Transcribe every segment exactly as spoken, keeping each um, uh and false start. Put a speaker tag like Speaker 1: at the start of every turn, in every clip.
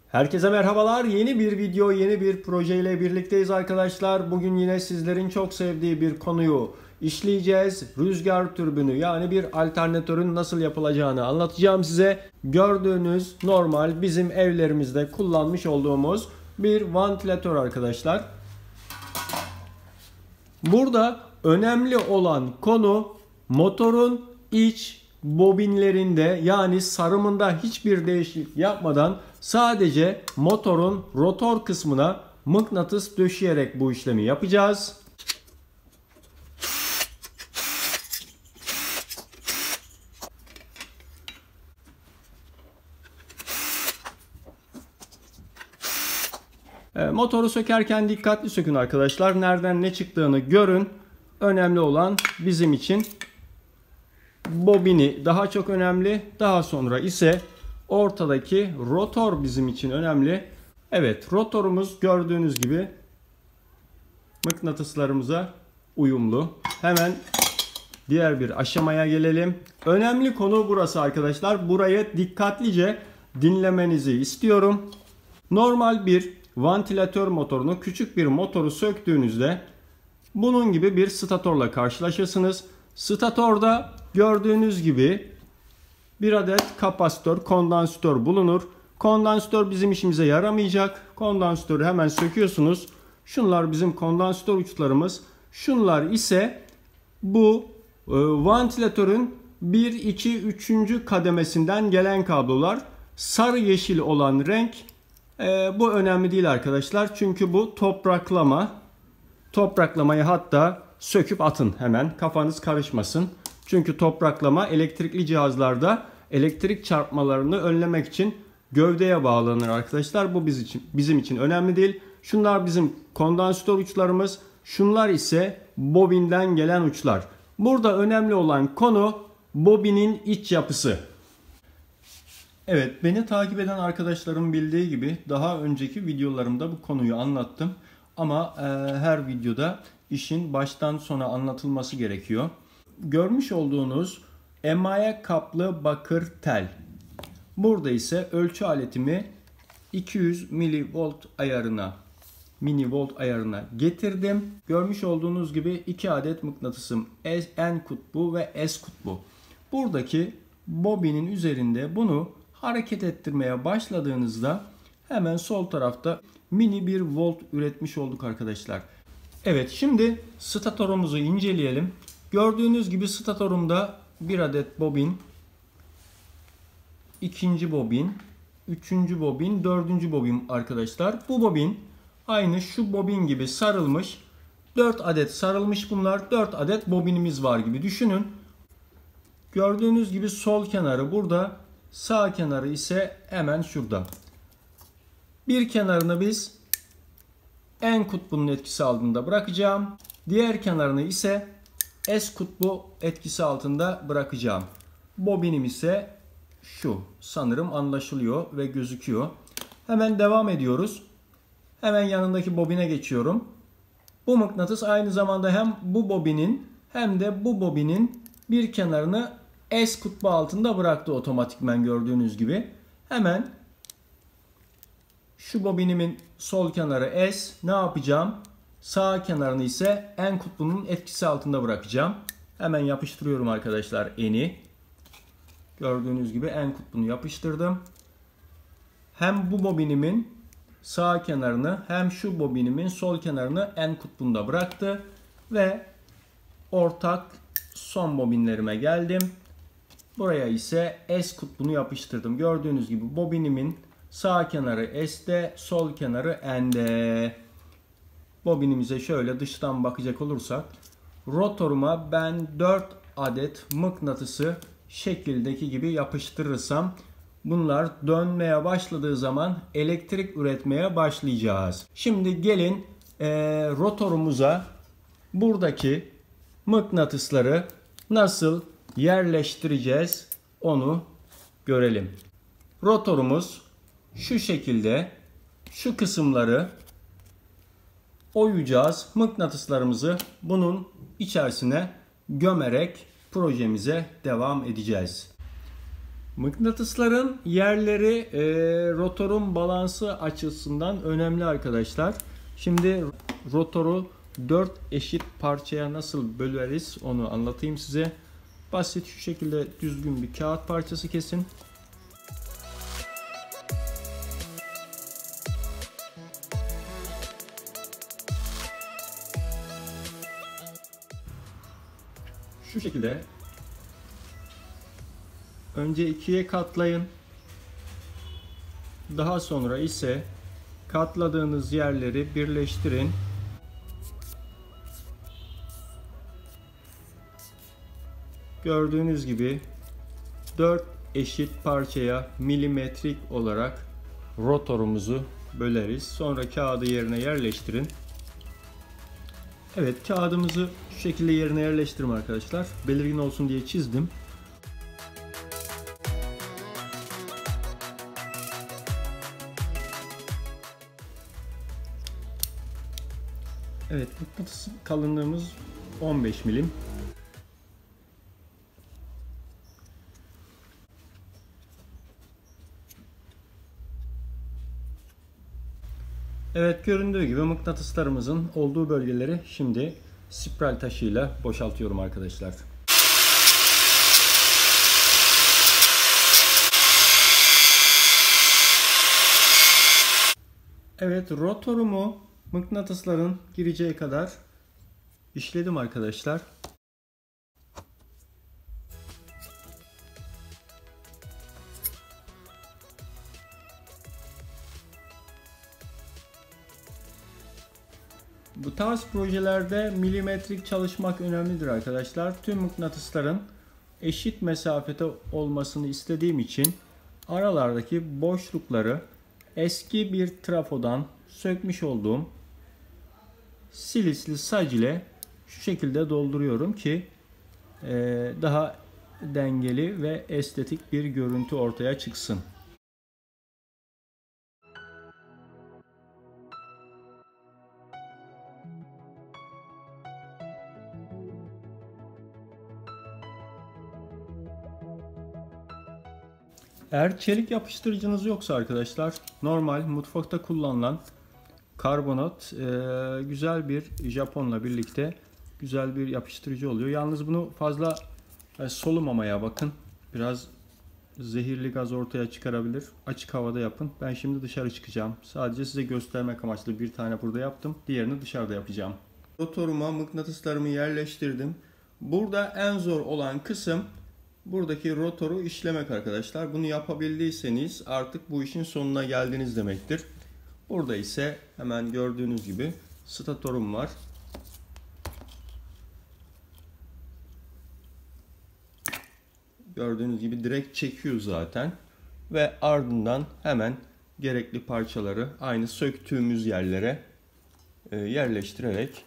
Speaker 1: Herkese merhabalar. Yeni bir video, yeni bir proje ile birlikteyiz arkadaşlar. Bugün yine sizlerin çok sevdiği bir konuyu işleyeceğiz. Rüzgar türbünü, yani bir alternatörün nasıl yapılacağını anlatacağım size. Gördüğünüz normal bizim evlerimizde kullanmış olduğumuz bir vantilatör arkadaşlar. Burada önemli olan konu motorun iç bobinlerinde, yani sarımında hiçbir değişiklik yapmadan sadece motorun rotor kısmına mıknatıs döşeyerek bu işlemi yapacağız. Motoru sökerken dikkatli sökün arkadaşlar. Nereden ne çıktığını görün. Önemli olan bizim için bobini daha çok önemli. Daha sonra ise ortadaki rotor bizim için önemli. Evet, rotorumuz gördüğünüz gibi mıknatıslarımıza uyumlu. Hemen diğer bir aşamaya gelelim. Önemli konu burası arkadaşlar. Burayı dikkatlice dinlemenizi istiyorum. Normal bir vantilatör motorunu, küçük bir motoru söktüğünüzde bunun gibi bir statorla karşılaşırsınız. Statorda gördüğünüz gibi bir adet kapasitör, kondansatör bulunur. Kondansatör bizim işimize yaramayacak. Kondansatörü hemen söküyorsunuz. Şunlar bizim kondansatör uçlarımız. Şunlar ise bu e, vantilatörün bir, iki, üçüncü kademesinden gelen kablolar. Sarı yeşil olan renk e, bu önemli değil arkadaşlar. Çünkü bu topraklama. Topraklamayı hatta söküp atın hemen. Kafanız karışmasın. Çünkü topraklama elektrikli cihazlarda elektrik çarpmalarını önlemek için gövdeye bağlanır arkadaşlar. Bu bizim için, bizim için önemli değil. Şunlar bizim kondansatör uçlarımız. Şunlar ise bobinden gelen uçlar. Burada önemli olan konu bobinin iç yapısı. Evet, beni takip eden arkadaşlarım bildiği gibi daha önceki videolarımda bu konuyu anlattım. Ama e, her videoda işin baştan sona anlatılması gerekiyor. Görmüş olduğunuz emaye kaplı bakır tel. Burada ise ölçü aletimi iki yüz milivolt ayarına, milivolt ayarına getirdim. Görmüş olduğunuz gibi iki adet mıknatısım, N kutbu ve S kutbu. Buradaki bobinin üzerinde bunu hareket ettirmeye başladığınızda hemen sol tarafta mini bir volt üretmiş olduk arkadaşlar. Evet, şimdi statorumuzu inceleyelim. Gördüğünüz gibi statorumda bir adet bobin, ikinci bobin, üçüncü bobin, dördüncü bobin arkadaşlar. Bu bobin aynı şu bobin gibi sarılmış. dört adet sarılmış bunlar. dört adet bobinimiz var gibi düşünün. Gördüğünüz gibi sol kenarı burada, sağ kenarı ise hemen şurada. Bir kenarını biz N kutbunun etkisi altında bırakacağım. Diğer kenarını ise S kutbu etkisi altında bırakacağım. Bobinim ise şu. Sanırım anlaşılıyor ve gözüküyor. Hemen devam ediyoruz. Hemen yanındaki bobine geçiyorum. Bu mıknatıs aynı zamanda hem bu bobinin hem de bu bobinin bir kenarını S kutbu altında bıraktı otomatikman, gördüğünüz gibi. Hemen şu bobinimin sol kenarı S, ne yapacağım? Sağ kenarını ise N kutbunun etkisi altında bırakacağım. Hemen yapıştırıyorum arkadaşlar N'i. Gördüğünüz gibi N kutbunu yapıştırdım. Hem bu bobinimin sağ kenarını hem şu bobinimin sol kenarını N kutbunda bıraktı. Ve ortak son bobinlerime geldim. Buraya ise S kutbunu yapıştırdım. Gördüğünüz gibi bobinimin sağ kenarı S'de, sol kenarı N'de. Bobinimize şöyle dıştan bakacak olursak, rotoruma ben dört adet mıknatısı şekildeki gibi yapıştırırsam bunlar dönmeye başladığı zaman elektrik üretmeye başlayacağız. Şimdi gelin e, rotorumuza buradaki mıknatısları nasıl yerleştireceğiz onu görelim. Rotorumuz şu şekilde, şu kısımları oyacağız. Mıknatıslarımızı bunun içerisine gömerek projemize devam edeceğiz. Mıknatısların yerleri e, rotorun balansı açısından önemli arkadaşlar. Şimdi rotoru dört eşit parçaya nasıl böleriz onu anlatayım size. Basit şu şekilde düzgün bir kağıt parçası kesin. Şu şekilde önce ikiye katlayın. Daha sonra ise katladığınız yerleri birleştirin. Gördüğünüz gibi dört eşit parçaya milimetrik olarak rotorumuzu böleriz. Sonra kağıdı yerine yerleştirin. Evet, kağıdımızı şu şekilde yerine yerleştirdim arkadaşlar. Belirgin olsun diye çizdim. Evet, mıknatıs kalınlığımız on beş milim. Evet, göründüğü gibi mıknatıslarımızın olduğu bölgeleri şimdi spiral taşıyla boşaltıyorum arkadaşlar. Evet, rotorumu mıknatısların gireceği kadar işledim arkadaşlar. Bu tarz projelerde milimetrik çalışmak önemlidir arkadaşlar. Tüm mıknatısların eşit mesafede olmasını istediğim için aralardaki boşlukları eski bir trafodan sökmüş olduğum silisli sac ile şu şekilde dolduruyorum ki daha dengeli ve estetik bir görüntü ortaya çıksın. Eğer çelik yapıştırıcınız yoksa arkadaşlar, normal mutfakta kullanılan karbonat e, güzel bir Japonla birlikte güzel bir yapıştırıcı oluyor. Yalnız bunu fazla e, solumamaya bakın. Biraz zehirli gaz ortaya çıkarabilir. Açık havada yapın. Ben şimdi dışarı çıkacağım. Sadece size göstermek amaçlı bir tane burada yaptım. Diğerini dışarıda yapacağım. Rotoruma mıknatıslarımı yerleştirdim. Burada en zor olan kısım buradaki rotoru işlemek arkadaşlar. Bunu yapabildiyseniz artık bu işin sonuna geldiniz demektir. Burada ise hemen gördüğünüz gibi statorum var. Gördüğünüz gibi direkt çekiyor zaten. Ve ardından hemen gerekli parçaları aynı söktüğümüz yerlere yerleştirerek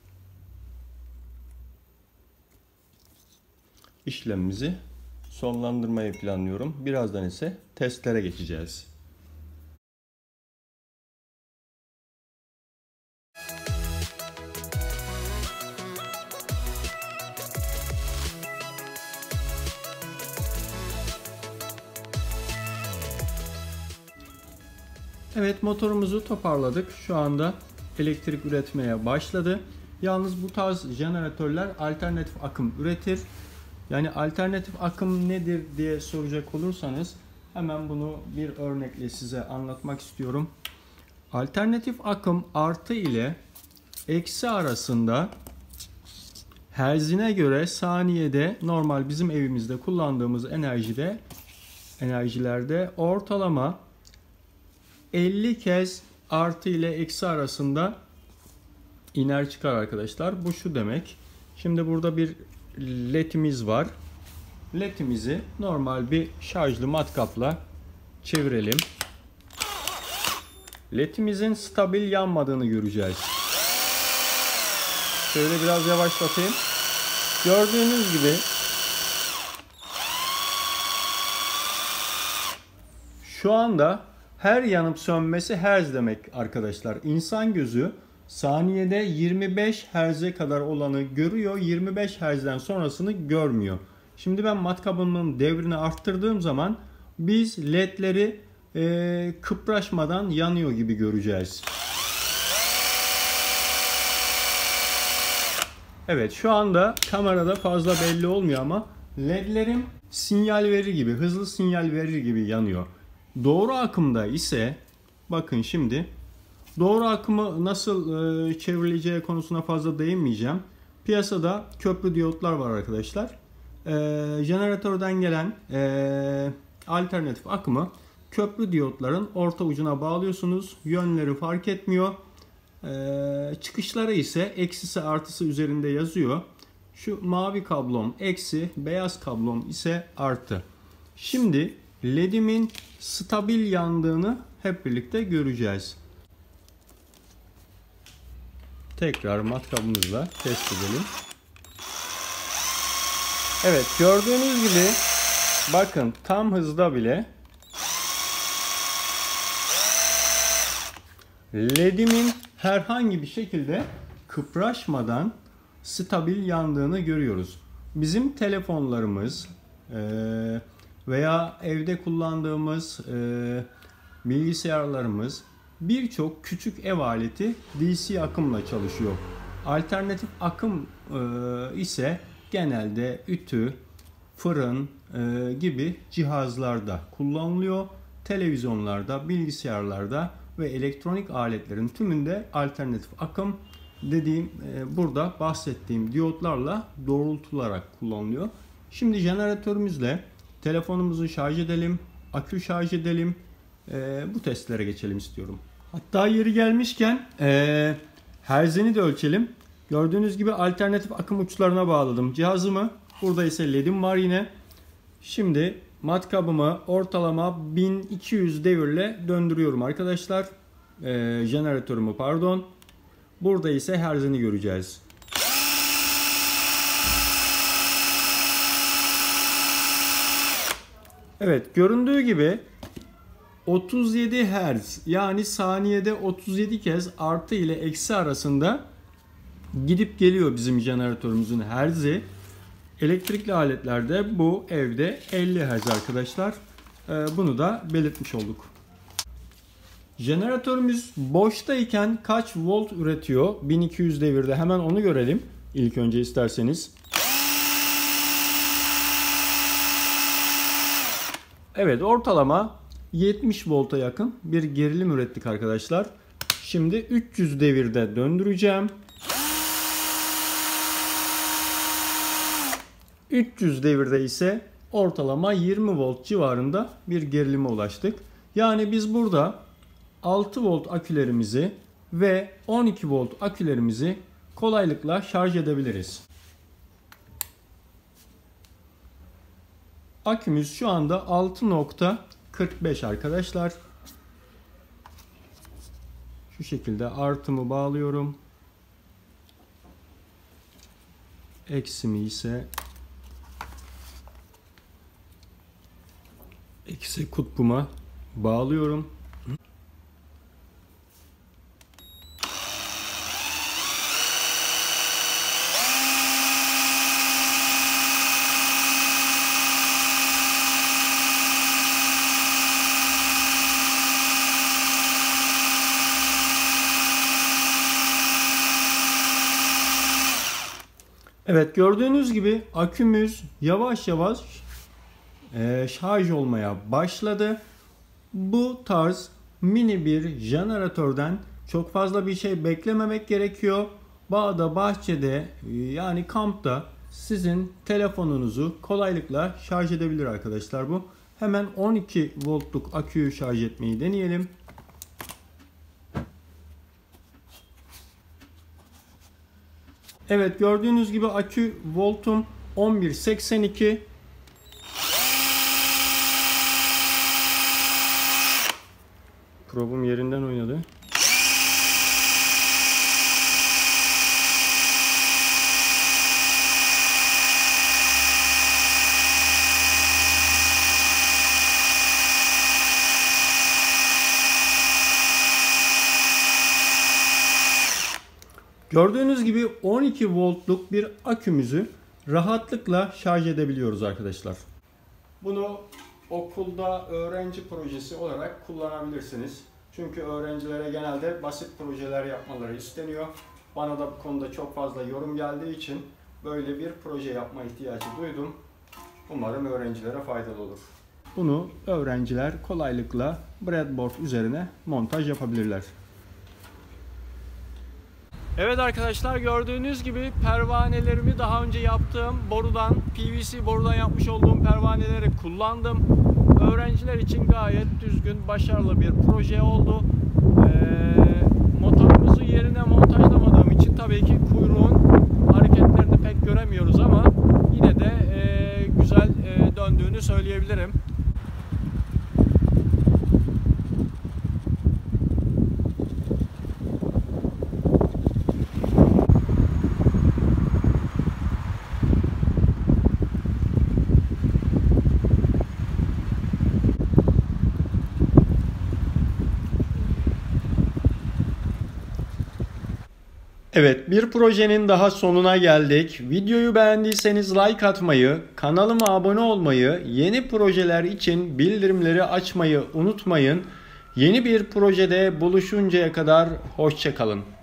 Speaker 1: işlemimizi sonlandırmayı planlıyorum. Birazdan ise testlere geçeceğiz. Evet, motorumuzu toparladık. Şu anda elektrik üretmeye başladı. Yalnız bu tarz jeneratörler alternatif akım üretir. Yani alternatif akım nedir diye soracak olursanız hemen bunu bir örnekle size anlatmak istiyorum. Alternatif akım artı ile eksi arasında herzine göre saniyede normal bizim evimizde kullandığımız enerjide enerjilerde ortalama elli kez artı ile eksi arasında iner çıkar arkadaşlar. Bu şu demek. Şimdi burada bir ledimiz var. Ledimizi normal bir şarjlı matkapla çevirelim. Ledimizin stabil yanmadığını göreceğiz. Şöyle biraz yavaşlatayım. Gördüğünüz gibi şu anda her yanıp sönmesi hertz demek arkadaşlar. İnsan gözü saniyede yirmi beş hertz'e kadar olanı görüyor. yirmi beş hertz'den sonrasını görmüyor. Şimdi ben matkabımın devrini arttırdığım zaman biz ledleri e, kıpraşmadan yanıyor gibi göreceğiz. Evet, şu anda kamerada fazla belli olmuyor ama ledlerim sinyal verir gibi, hızlı sinyal verir gibi yanıyor. Doğru akımda ise bakın şimdi doğru akımı nasıl e, çevrileceği konusuna fazla değinmeyeceğim. Piyasada köprü diyotlar var arkadaşlar. E, jeneratörden gelen e, alternatif akımı köprü diyotların orta ucuna bağlıyorsunuz. Yönleri fark etmiyor. E, çıkışları ise eksisi artısı üzerinde yazıyor. Şu mavi kablom eksi, beyaz kablom ise artı. Şimdi ledimin stabil yandığını hep birlikte göreceğiz. Tekrar matkabımızla test edelim. Evet, gördüğünüz gibi bakın tam hızda bile ledimin herhangi bir şekilde kıpraşmadan stabil yandığını görüyoruz. Bizim telefonlarımız veya evde kullandığımız bilgisayarlarımız birçok küçük ev aleti D C akımla çalışıyor. Alternatif akım ise genelde ütü, fırın gibi cihazlarda kullanılıyor. Televizyonlarda, bilgisayarlarda ve elektronik aletlerin tümünde alternatif akım dediğim burada bahsettiğim diyotlarla doğrultularak kullanılıyor. Şimdi jeneratörümüzle telefonumuzu şarj edelim, akü şarj edelim. Bu testlere geçelim istiyorum. Hatta yeri gelmişken e, herzini de ölçelim. Gördüğünüz gibi alternatif akım uçlarına bağladım cihazımı. Burada ise ledim var yine. Şimdi matkabımı ortalama bin iki yüz devirle döndürüyorum arkadaşlar. E, jeneratörümü pardon. Burada ise herzini göreceğiz. Evet, göründüğü gibi otuz yedi hertz, yani saniyede otuz yedi kez artı ile eksi arasında gidip geliyor bizim jeneratörümüzün herzi. Elektrikli aletlerde bu evde elli hertz arkadaşlar. Bunu da belirtmiş olduk. Jeneratörümüz boştayken kaç volt üretiyor? bin iki yüz devirde, hemen onu görelim ilk önce isterseniz. Evet, ortalama yetmiş volta yakın bir gerilim ürettik arkadaşlar. Şimdi üç yüz devirde döndüreceğim. üç yüz devirde ise ortalama yirmi volt civarında bir gerilime ulaştık. Yani biz burada altı volt akülerimizi ve on iki volt akülerimizi kolaylıkla şarj edebiliriz. Akümüz şu anda altı nokta kırk beş arkadaşlar. Şu şekilde artımı bağlıyorum. Eksimi ise eksi kutbuma bağlıyorum. Evet, gördüğünüz gibi akümüz yavaş yavaş e, şarj olmaya başladı. Bu tarz mini bir jeneratörden çok fazla bir şey beklememek gerekiyor. Bağda, bahçede yani kampta sizin telefonunuzu kolaylıkla şarj edebilir arkadaşlar bu. Hemen on iki voltluk aküyü şarj etmeyi deneyelim. Evet, gördüğünüz gibi akü voltum on bir seksen iki. Probum yerinden oynadı. Gördüğünüz gibi on iki voltluk bir akümüzü rahatlıkla şarj edebiliyoruz arkadaşlar. Bunu okulda öğrenci projesi olarak kullanabilirsiniz. Çünkü öğrencilere genelde basit projeler yapmaları isteniyor. Bana da bu konuda çok fazla yorum geldiği için böyle bir proje yapma ihtiyacı duydum. Umarım öğrencilere faydalı olur. Bunu öğrenciler kolaylıkla breadboard üzerine montaj yapabilirler. Evet arkadaşlar, gördüğünüz gibi pervanelerimi daha önce yaptığım borudan, P V C borudan yapmış olduğum pervaneleri kullandım. Öğrenciler için gayet düzgün, başarılı bir proje oldu. Ee, motorumuzu yerine montajlamadığım için tabii ki kuyruğun hareketlerini pek göremiyoruz ama yine de e, güzel e, döndüğünü söyleyebilirim. Evet, bir projenin daha sonuna geldik. Videoyu beğendiyseniz like atmayı, kanalıma abone olmayı, yeni projeler için bildirimleri açmayı unutmayın. Yeni bir projede buluşuncaya kadar hoşça kalın.